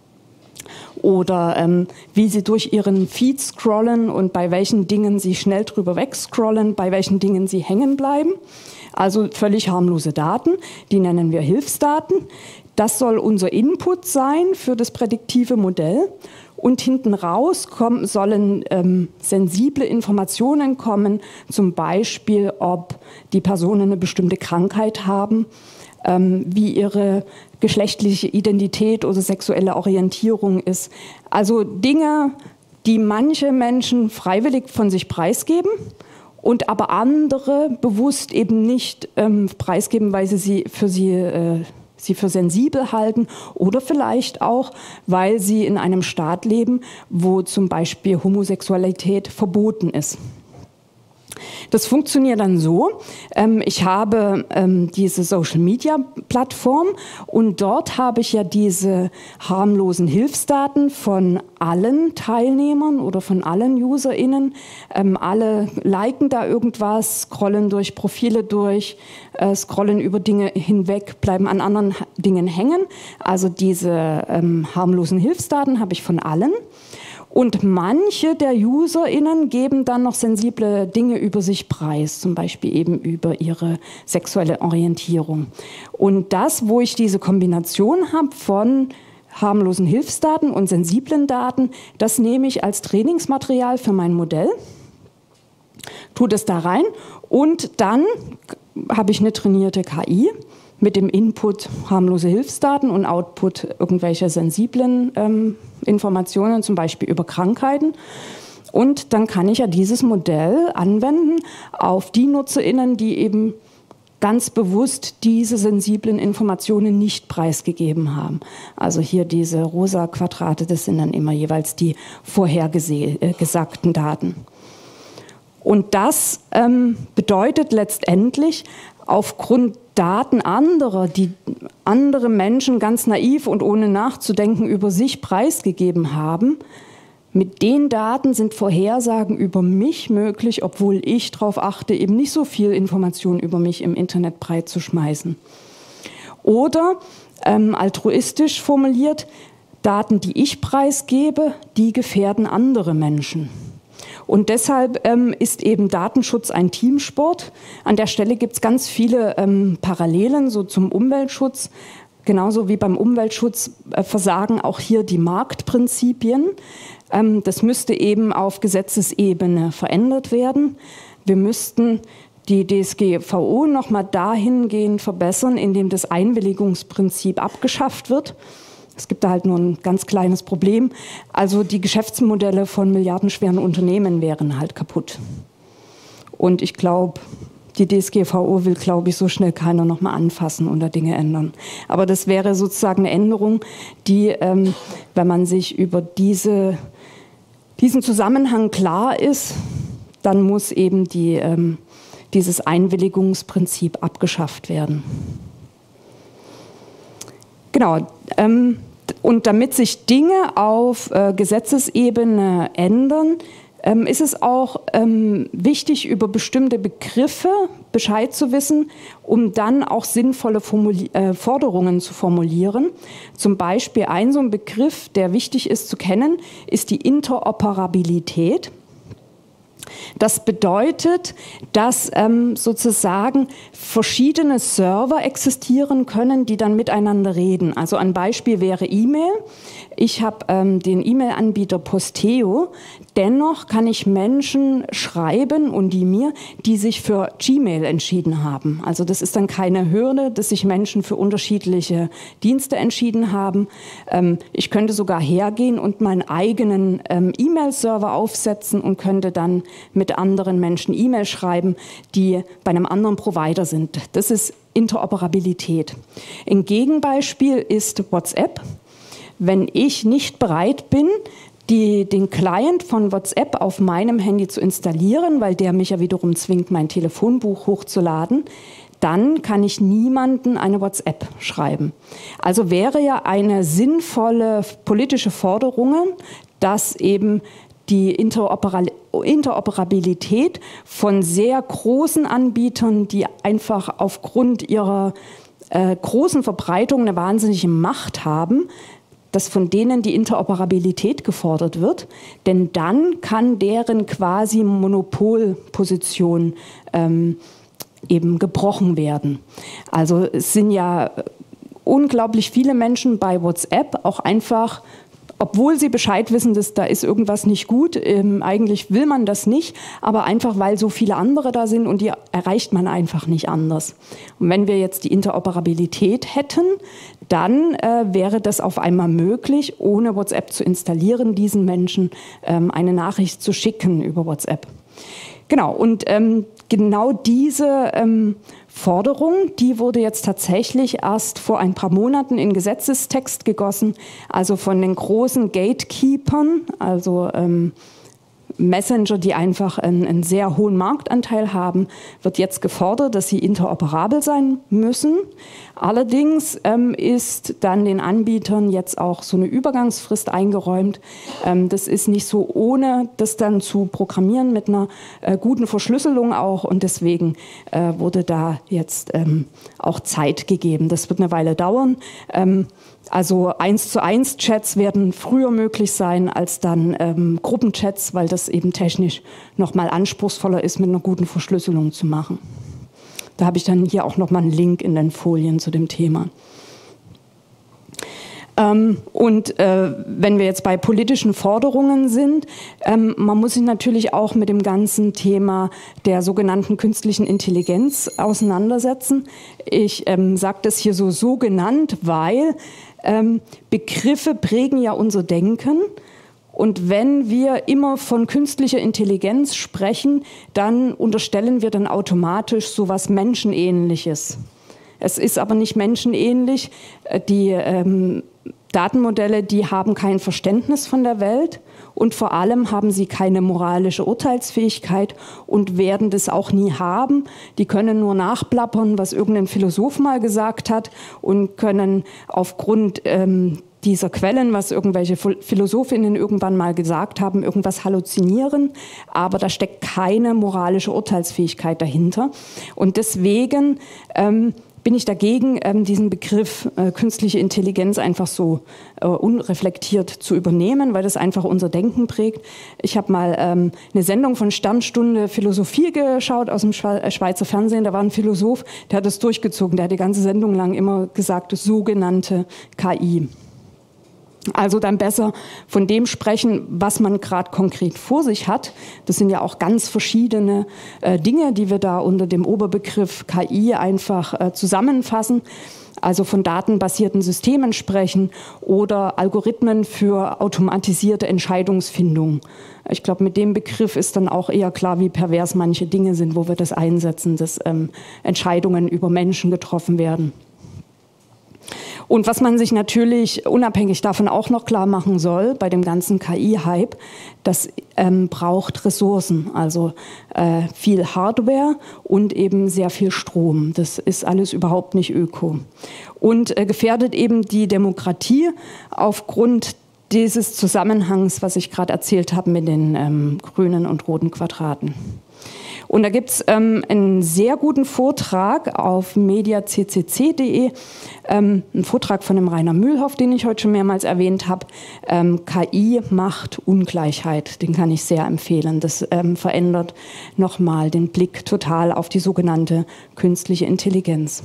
oder wie sie durch ihren Feed scrollen und bei welchen Dingen sie schnell drüber wegscrollen, bei welchen Dingen sie hängen bleiben. Also völlig harmlose Daten, die nennen wir Hilfsdaten. Das soll unser Input sein für das prädiktive Modell. Und hinten raus sollen sensible Informationen kommen, zum Beispiel, ob die Personen eine bestimmte Krankheit haben, wie ihre geschlechtliche Identität oder sexuelle Orientierung ist. Also Dinge, die manche Menschen freiwillig von sich preisgeben und aber andere bewusst eben nicht preisgeben, weil sie für sensibel halten oder vielleicht auch, weil sie in einem Staat leben, wo zum Beispiel Homosexualität verboten ist. Das funktioniert dann so, ich habe diese Social-Media-Plattform und dort habe ich ja diese harmlosen Hilfsdaten von allen Teilnehmern oder von allen UserInnen. Alle liken da irgendwas, scrollen durch Profile durch, scrollen über Dinge hinweg, bleiben an anderen Dingen hängen. Also diese harmlosen Hilfsdaten habe ich von allen. Und manche der UserInnen geben dann noch sensible Dinge über sich preis, zum Beispiel eben über ihre sexuelle Orientierung. Und das, wo ich diese Kombination habe von harmlosen Hilfsdaten und sensiblen Daten, das nehme ich als Trainingsmaterial für mein Modell, tue das da rein und dann habe ich eine trainierte KI mit dem Input harmlose Hilfsdaten und Output irgendwelche sensiblen Informationen, zum Beispiel über Krankheiten. Und dann kann ich ja dieses Modell anwenden auf die NutzerInnen, die eben ganz bewusst diese sensiblen Informationen nicht preisgegeben haben. Also hier diese rosa Quadrate, das sind dann immer jeweils die vorhergesagten Daten. Und das bedeutet letztendlich, aufgrund Daten anderer, die andere Menschen ganz naiv und ohne nachzudenken über sich preisgegeben haben, mit den Daten sind Vorhersagen über mich möglich, obwohl ich darauf achte, eben nicht so viel Information über mich im Internet breit zu schmeißen. Oder altruistisch formuliert, Daten, die ich preisgebe, die gefährden andere Menschen. Und deshalb ist eben Datenschutz ein Teamsport. An der Stelle gibt es ganz viele Parallelen so zum Umweltschutz. genauso wie beim Umweltschutz versagen auch hier die Marktprinzipien. Das müsste eben auf Gesetzesebene verändert werden. Wir müssten die DSGVO nochmal dahingehend verbessern, indem das Einwilligungsprinzip abgeschafft wird. Es gibt da halt nur ein ganz kleines Problem. Also die Geschäftsmodelle von milliardenschweren Unternehmen wären halt kaputt. Und ich glaube, die DSGVO will, glaube ich, so schnell keiner nochmal anfassen oder Dinge ändern. Aber das wäre sozusagen eine Änderung, die, wenn man sich über diesen Zusammenhang klar ist, dann muss eben dieses Einwilligungsprinzip abgeschafft werden. Genau. Und damit sich Dinge auf Gesetzesebene ändern, ist es auch wichtig, über bestimmte Begriffe Bescheid zu wissen, um dann auch sinnvolle Forderungen zu formulieren. Zum Beispiel so ein Begriff, der wichtig ist zu kennen, ist die Interoperabilität. Das bedeutet, dass sozusagen verschiedene Server existieren können, die dann miteinander reden. Also ein Beispiel wäre E-Mail. Ich habe den E-Mail-Anbieter Posteo. Dennoch kann ich Menschen schreiben und die sich für Gmail entschieden haben. Also das ist dann keine Hürde, dass sich Menschen für unterschiedliche Dienste entschieden haben. Ich könnte sogar hergehen und meinen eigenen E-Mail-Server aufsetzen und könnte dann mit anderen Menschen E-Mail schreiben, die bei einem anderen Provider sind. Das ist Interoperabilität. Ein Gegenbeispiel ist WhatsApp. Wenn ich nicht bereit bin, den Client von WhatsApp auf meinem Handy zu installieren, weil der mich ja wiederum zwingt, mein Telefonbuch hochzuladen, dann kann ich niemanden eine WhatsApp schreiben. Also wäre ja eine sinnvolle politische Forderung, dass eben die Interoperabilität von sehr großen Anbietern, die einfach aufgrund ihrer großen Verbreitung eine wahnsinnige Macht haben, dass von denen die Interoperabilität gefordert wird, denn dann kann deren quasi Monopolposition eben gebrochen werden. Also es sind ja unglaublich viele Menschen bei WhatsApp auch einfach, obwohl sie Bescheid wissen, dass da ist irgendwas nicht gut, eigentlich will man das nicht, aber einfach, weil so viele andere da sind und die erreicht man einfach nicht anders. Und wenn wir jetzt die Interoperabilität hätten, dann wäre das auf einmal möglich, ohne WhatsApp zu installieren, diesen Menschen eine Nachricht zu schicken über WhatsApp. Genau, und genau diese Forderung, die wurde jetzt tatsächlich erst vor ein paar Monaten in Gesetzestext gegossen, also von den großen Gatekeepern, also Messenger, die einfach einen sehr hohen Marktanteil haben, wird jetzt gefordert, dass sie interoperabel sein müssen. Allerdings ist dann den Anbietern jetzt auch so eine Übergangsfrist eingeräumt. Das ist nicht so ohne das dann zu programmieren mit einer guten Verschlüsselung auch und deswegen wurde da jetzt auch Zeit gegeben. Das wird eine Weile dauern. Also 1:1 Chats werden früher möglich sein als dann Gruppenchats, weil das eben technisch nochmal anspruchsvoller ist, mit einer guten Verschlüsselung zu machen. Da habe ich dann hier auch nochmal einen Link in den Folien zu dem Thema. Wenn wir jetzt bei politischen Forderungen sind, man muss sich natürlich auch mit dem ganzen Thema der sogenannten künstlichen Intelligenz auseinandersetzen. Ich sage das hier so genannt, weil Begriffe prägen ja unser Denken. Und wenn wir immer von künstlicher Intelligenz sprechen, dann unterstellen wir dann automatisch sowas Menschenähnliches. Es ist aber nicht menschenähnlich. Die Datenmodelle, die haben kein Verständnis von der Welt und vor allem haben sie keine moralische Urteilsfähigkeit und werden das auch nie haben. Die können nur nachplappern, was irgendein Philosoph mal gesagt hat und können aufgrund dieser Quellen, was irgendwelche Philosophinnen irgendwann mal gesagt haben, irgendwas halluzinieren, aber da steckt keine moralische Urteilsfähigkeit dahinter. Und deswegen bin ich dagegen, diesen Begriff künstliche Intelligenz einfach so unreflektiert zu übernehmen, weil das einfach unser Denken prägt. Ich habe mal eine Sendung von Sternstunde Philosophie geschaut aus dem Schweizer Fernsehen. Da war ein Philosoph, der hat das durchgezogen. Der hat die ganze Sendung lang immer gesagt, das sogenannte KI. Also dann besser von dem sprechen, was man gerade konkret vor sich hat. Das sind ja auch ganz verschiedene Dinge, die wir da unter dem Oberbegriff KI einfach zusammenfassen. Also von datenbasierten Systemen sprechen oder Algorithmen für automatisierte Entscheidungsfindung. Ich glaube, mit dem Begriff ist dann auch eher klar, wie pervers manche Dinge sind, wo wir das einsetzen, dass Entscheidungen über Menschen getroffen werden. Und was man sich natürlich unabhängig davon auch noch klar machen soll, bei dem ganzen KI-Hype, das braucht Ressourcen, also viel Hardware und eben sehr viel Strom. Das ist alles überhaupt nicht öko. Und gefährdet eben die Demokratie aufgrund dieses Zusammenhangs, was ich gerade erzählt habe mit den grünen und roten Quadraten. Und da gibt es einen sehr guten Vortrag auf mediaccc.de, einen Vortrag von dem Rainer Mühlhoff, den ich heute schon mehrmals erwähnt habe. KI macht Ungleichheit, den kann ich sehr empfehlen. Das verändert nochmal den Blick total auf die sogenannte künstliche Intelligenz.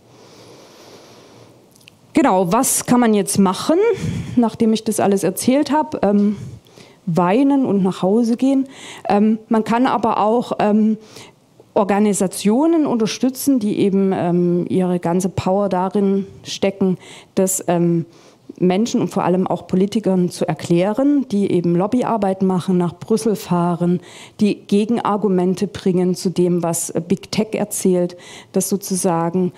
Genau, was kann man jetzt machen, nachdem ich das alles erzählt habe? Weinen und nach Hause gehen. Man kann aber auch Organisationen unterstützen, die eben ihre ganze Power darin stecken, dass Menschen und vor allem auch Politikern zu erklären, die eben Lobbyarbeit machen, nach Brüssel fahren, die Gegenargumente bringen zu dem, was Big Tech erzählt, das sozusagen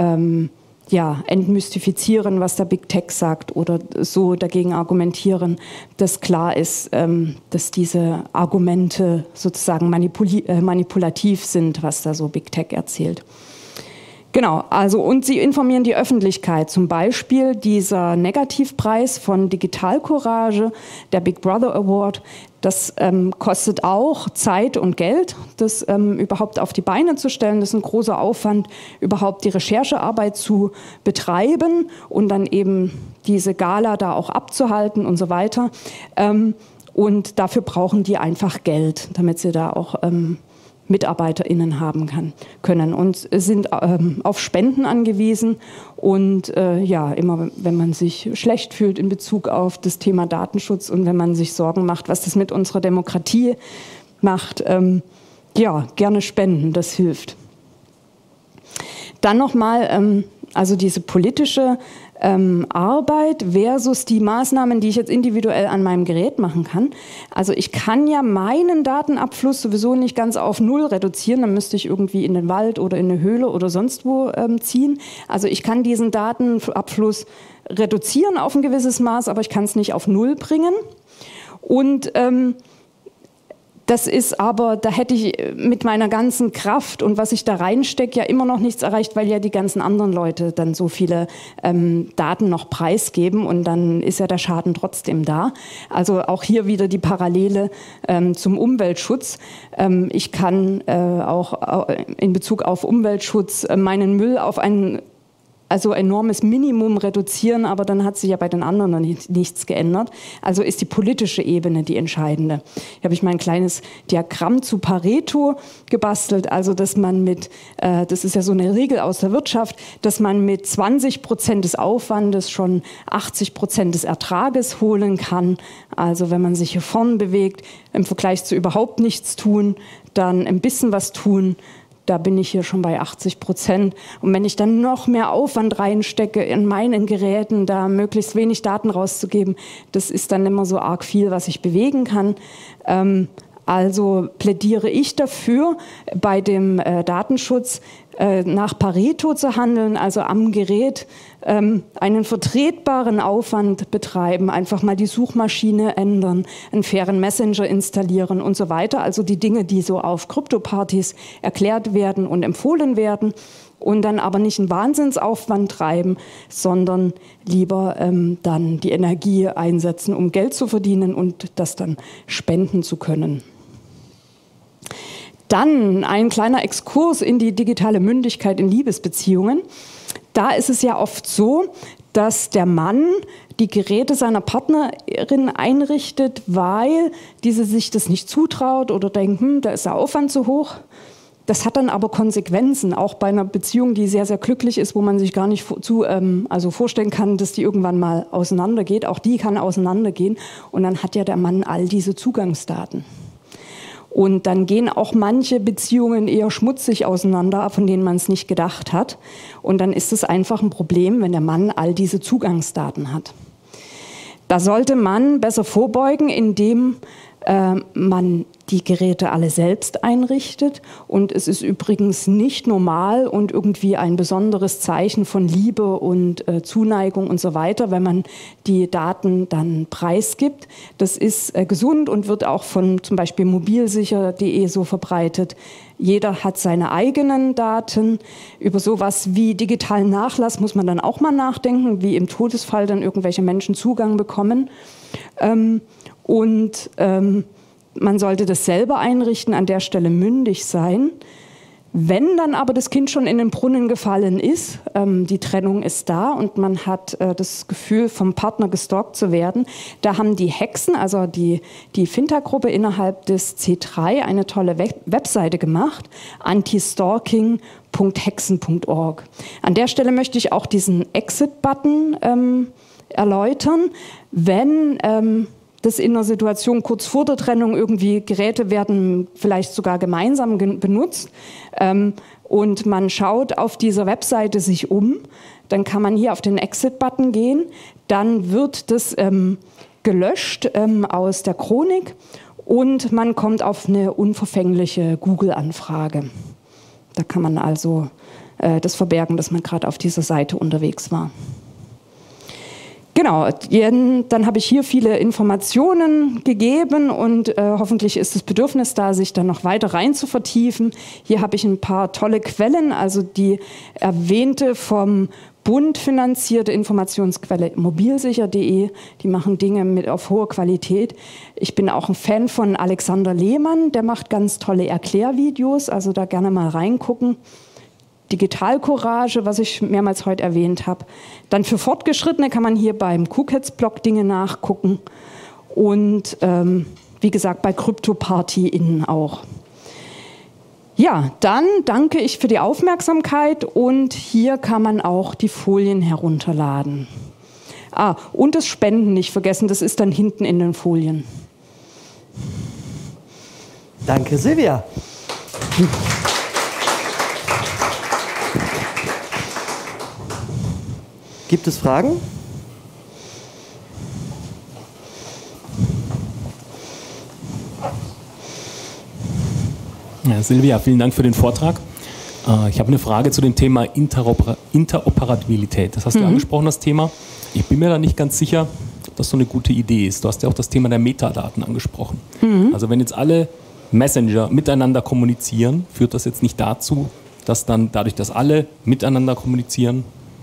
entmystifizieren, was der Big Tech sagt oder so dagegen argumentieren, dass klar ist, dass diese Argumente sozusagen manipulativ sind, was da so Big Tech erzählt. Genau, also und sie informieren die Öffentlichkeit. Zum Beispiel dieser Negativpreis von Digital Courage, der Big Brother Award, das kostet auch Zeit und Geld, das überhaupt auf die Beine zu stellen. Das ist ein großer Aufwand, überhaupt die Recherchearbeit zu betreiben und dann eben diese Gala da auch abzuhalten und so weiter. Und dafür brauchen die einfach Geld, damit sie da auch MitarbeiterInnen haben können und sind auf Spenden angewiesen. Und immer wenn man sich schlecht fühlt in Bezug auf das Thema Datenschutz und wenn man sich Sorgen macht, was das mit unserer Demokratie macht, gerne spenden, das hilft. Dann nochmal, also diese politische Arbeit versus die Maßnahmen, die ich jetzt individuell an meinem Gerät machen kann. Also ich kann ja meinen Datenabfluss sowieso nicht ganz auf Null reduzieren, dann müsste ich irgendwie in den Wald oder in eine Höhle oder sonst wo ziehen. Also ich kann diesen Datenabfluss reduzieren auf ein gewisses Maß, aber ich kann es nicht auf Null bringen. Und das ist aber, da hätte ich mit meiner ganzen Kraft und was ich da reinstecke, ja immer noch nichts erreicht, weil ja die ganzen anderen Leute dann so viele Daten noch preisgeben und dann ist ja der Schaden trotzdem da. Also auch hier wieder die Parallele zum Umweltschutz. Ich kann auch in Bezug auf Umweltschutz meinen Müll auf ein enormes Minimum reduzieren, aber dann hat sich ja bei den anderen noch nichts geändert. Also ist die politische Ebene die entscheidende. Hier habe ich mal ein kleines Diagramm zu Pareto gebastelt, also dass man das ist ja so eine Regel aus der Wirtschaft, dass man mit 20% des Aufwandes schon 80% des Ertrages holen kann. Also wenn man sich hier vorn bewegt, im Vergleich zu überhaupt nichts tun, dann ein bisschen was tun, da bin ich hier schon bei 80%. Und wenn ich dann noch mehr Aufwand reinstecke in meinen Geräten, da möglichst wenig Daten rauszugeben, das ist dann immer so arg viel, was ich bewegen kann. Also plädiere ich dafür, bei dem Datenschutz nach Pareto zu handeln, also am Gerät einen vertretbaren Aufwand betreiben, einfach mal die Suchmaschine ändern, einen fairen Messenger installieren und so weiter. Also die Dinge, die so auf Kryptopartys erklärt werden und empfohlen werden und dann aber nicht einen Wahnsinnsaufwand treiben, sondern lieber dann die Energie einsetzen, um Geld zu verdienen und das dann spenden zu können. Dann ein kleiner Exkurs in die digitale Mündigkeit in Liebesbeziehungen. Da ist es ja oft so, dass der Mann die Geräte seiner Partnerin einrichtet, weil diese sich das nicht zutraut oder denkt, da ist der Aufwand zu hoch. Das hat dann aber Konsequenzen, auch bei einer Beziehung, die sehr, sehr glücklich ist, wo man sich gar nicht vorstellen kann, dass die irgendwann mal auseinandergeht. Auch die kann auseinandergehen und dann hat ja der Mann all diese Zugangsdaten. Und dann gehen auch manche Beziehungen eher schmutzig auseinander, von denen man es nicht gedacht hat. Und dann ist es einfach ein Problem, wenn der Mann all diese Zugangsdaten hat. Da sollte man besser vorbeugen, indem man die Geräte alle selbst einrichtet. Und es ist übrigens nicht normal und irgendwie ein besonderes Zeichen von Liebe und Zuneigung und so weiter, wenn man die Daten dann preisgibt. Das ist gesund und wird auch von zum Beispiel mobilsicher.de so verbreitet. Jeder hat seine eigenen Daten. Über sowas wie digitalen Nachlass muss man dann auch mal nachdenken, wie im Todesfall dann irgendwelche Menschen Zugang bekommen. Man sollte das selber einrichten, an der Stelle mündig sein. Wenn dann aber das Kind schon in den Brunnen gefallen ist, die Trennung ist da und man hat das Gefühl, vom Partner gestalkt zu werden, da haben die Hexen, also die Finta-Gruppe innerhalb des C3, eine tolle Webseite gemacht, antistalking.hexen.org. An der Stelle möchte ich auch diesen Exit-Button erläutern. Wenn das in einer Situation kurz vor der Trennung irgendwie Geräte werden vielleicht sogar gemeinsam benutzt und man schaut auf dieser Webseite sich um, dann kann man hier auf den Exit-Button gehen, dann wird das gelöscht aus der Chronik und man kommt auf eine unverfängliche Google-Anfrage. Da kann man also das verbergen, dass man gerade auf dieser Seite unterwegs war. Genau, dann habe ich hier viele Informationen gegeben und hoffentlich ist das Bedürfnis da, sich dann noch weiter rein zu vertiefen. Hier habe ich ein paar tolle Quellen, also die erwähnte vom Bund finanzierte Informationsquelle mobilsicher.de, die machen Dinge auf hohe Qualität. Ich bin auch ein Fan von Alexander Lehmann, der macht ganz tolle Erklärvideos, also da gerne mal reingucken. Digitalcourage, was ich mehrmals heute erwähnt habe. Dann für Fortgeschrittene kann man hier beim KuCats-Blog Dinge nachgucken und wie gesagt bei CryptoParty.in auch. Ja, dann danke ich für die Aufmerksamkeit und hier kann man auch die Folien herunterladen. Und das Spenden nicht vergessen, das ist dann hinten in den Folien. Danke, Silvia. Gibt es Fragen? Ja, Silvia, vielen Dank für den Vortrag. Ich habe eine Frage zu dem Thema Interoperabilität. Das hast du angesprochen, das Thema. Ich bin mir da nicht ganz sicher, ob das so eine gute Idee ist. Du hast ja auch das Thema der Metadaten angesprochen. Also wenn jetzt alle Messenger miteinander kommunizieren, führt das jetzt nicht dazu, dass dann dadurch, dass alle miteinander kommunizieren,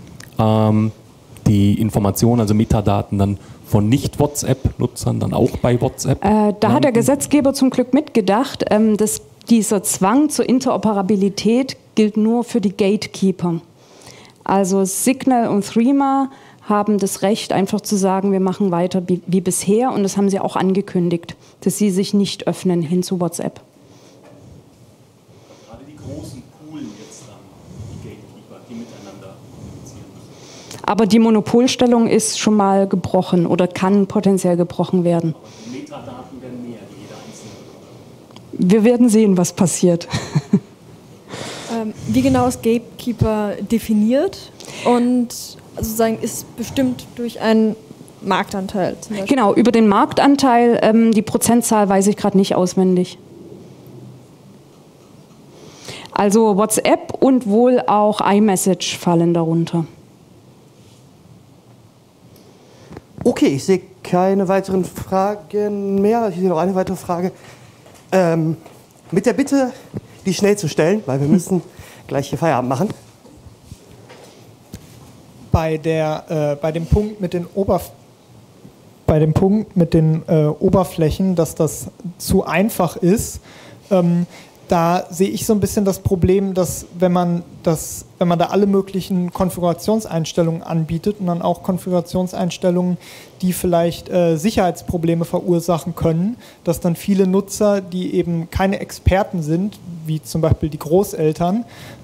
die Informationen, also Metadaten, dann von Nicht-WhatsApp-Nutzern dann auch bei WhatsApp? Da hat der Gesetzgeber zum Glück mitgedacht, dass dieser Zwang zur Interoperabilität gilt nur für die Gatekeeper. Also Signal und Threema haben das Recht, einfach zu sagen, wir machen weiter wie bisher. Und das haben sie auch angekündigt, dass sie sich nicht öffnen hin zu WhatsApp. Gerade die großen Poolen jetzt dann, die Gatekeeper, die miteinander kommunizieren müssen. Aber die Monopolstellung ist schon mal gebrochen oder kann potenziell gebrochen werden. Aber die Metadaten werden mehr, die jeder einzelne bekommt. Wir werden sehen, was passiert. Wie genau ist Gatekeeper definiert und sozusagen ist bestimmt durch einen Marktanteil zum Beispiel? Genau, über den Marktanteil, die Prozentzahl weiß ich gerade nicht auswendig. Also WhatsApp und wohl auch iMessage fallen darunter. Okay, ich sehe keine weiteren Fragen mehr. Ich sehe noch eine weitere Frage. Mit der Bitte, die schnell zu stellen, weil wir müssen gleich hier Feierabend machen. Bei dem Punkt mit den Oberflächen, dass das zu einfach ist, da sehe ich so ein bisschen das Problem, dass wenn man da alle möglichen Konfigurationseinstellungen anbietet und dann auch Konfigurationseinstellungen, die vielleicht Sicherheitsprobleme verursachen können, dass dann viele Nutzer, die eben keine Experten sind, wie zum Beispiel die Großeltern,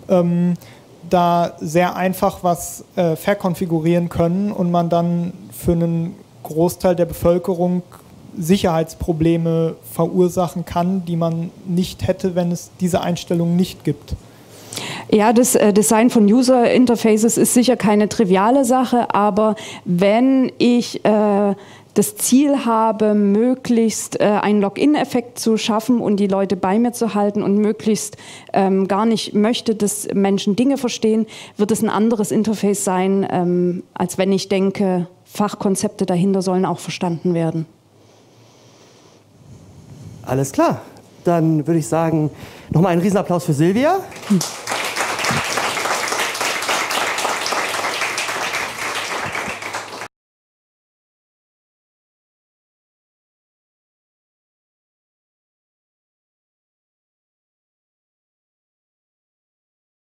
da sehr einfach was verkonfigurieren können und man dann für einen Großteil der Bevölkerung Sicherheitsprobleme verursachen kann, die man nicht hätte, wenn es diese Einstellungen nicht gibt. Ja, das Design von User Interfaces ist sicher keine triviale Sache, aber wenn ich das Ziel habe, möglichst einen Login-Effekt zu schaffen und die Leute bei mir zu halten und möglichst gar nicht möchte, dass Menschen Dinge verstehen, wird es ein anderes Interface sein, als wenn ich denke, Fachkonzepte dahinter sollen auch verstanden werden. Alles klar. Dann würde ich sagen, nochmal einen Riesenapplaus für Silvia.